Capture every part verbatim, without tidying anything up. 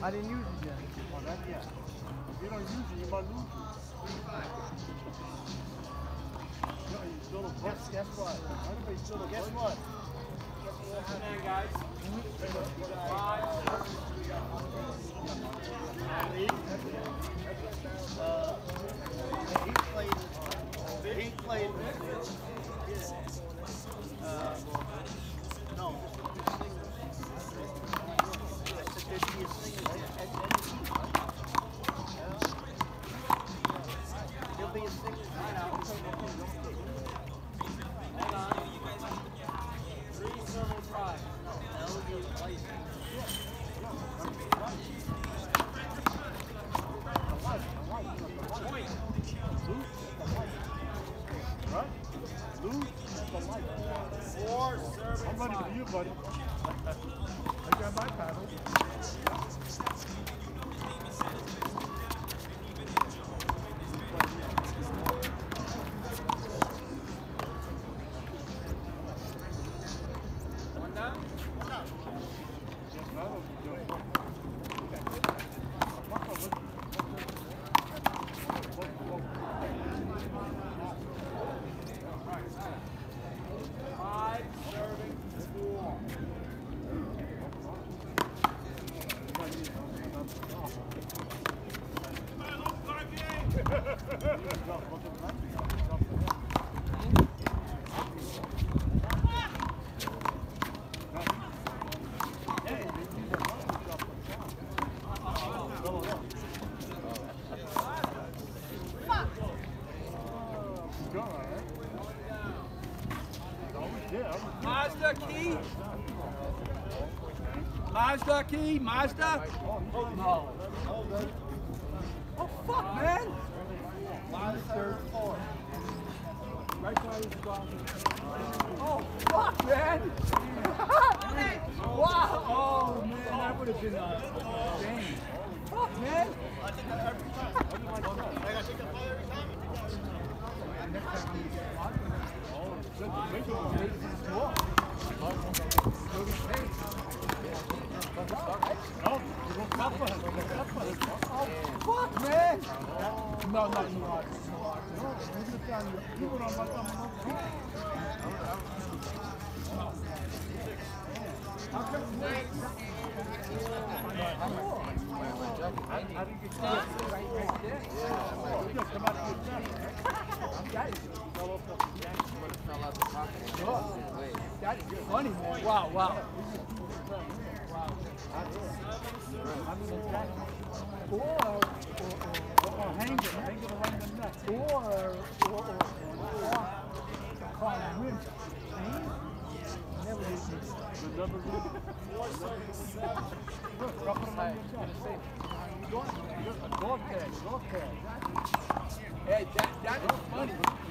I didn't use it yet. Oh, not yet. If you don't use it, you might lose it. No, you still a Guess, guess what? Everybody's still a Guess what? Come in, guys. Five. Uh, he played. He played. Uh, no. There'd be a single at any team, right? There'll be a single. Hold on. Three serve tries. L U I C. Point. Right? Lose at the light. Four serving I'm ready for you, buddy. I got my paddle. One down. Five serving four. Mazda key. Mazda key. Mazda. No. Oh fuck, man. Third, fourth. Right side is strong. Oh fuck, man. Wow. Oh man, that would have been a game. Fuck, man. I think that every time. I think that play every time. Fuck, man! No, no, no. That is funny, man. Wow, wow. Or, or, or hang it, hang it around the neck. Or, or, or, or, call it rim. Never did this. The number one. Look, drop it around your neck. Dog tag, dog tag. Hey, that, that is funny.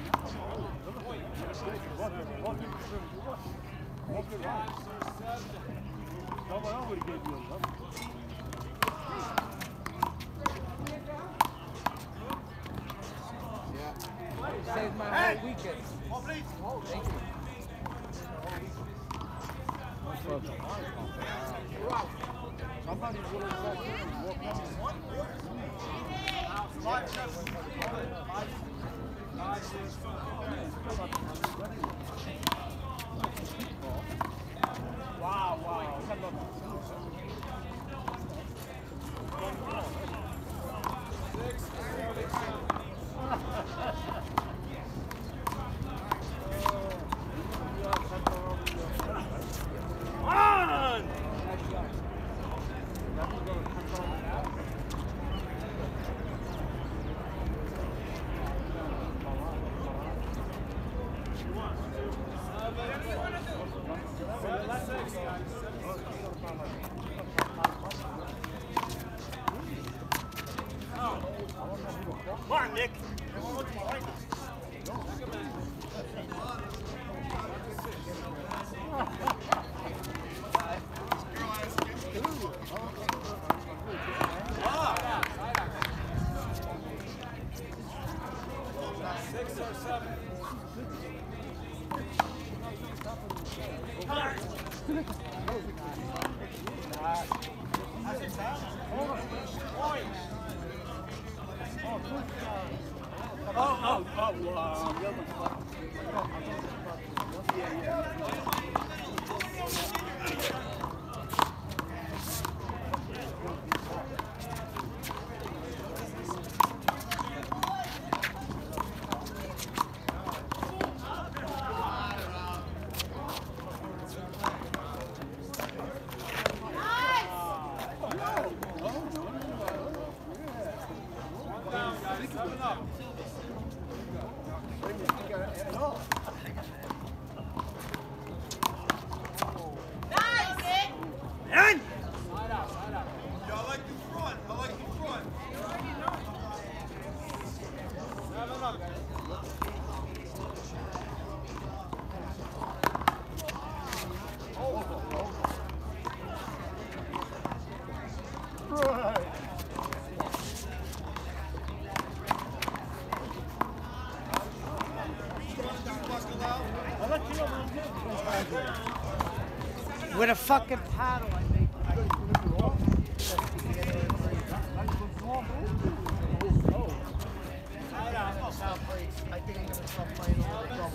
Walk it right. Someone else would give you a number. Saved my whole weekend. Oh, please. Thank you. Somebody would have walked in and walked out. Wow, wow. On! Come on, Nick. Six or seven. Oh, oh, oh, uh, yeah, yeah. With a fucking paddle, I think. I think I'm gonna stop playing over the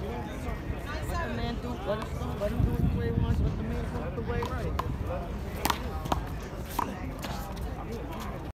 Let him do it the way he wants, let the man do it the way right.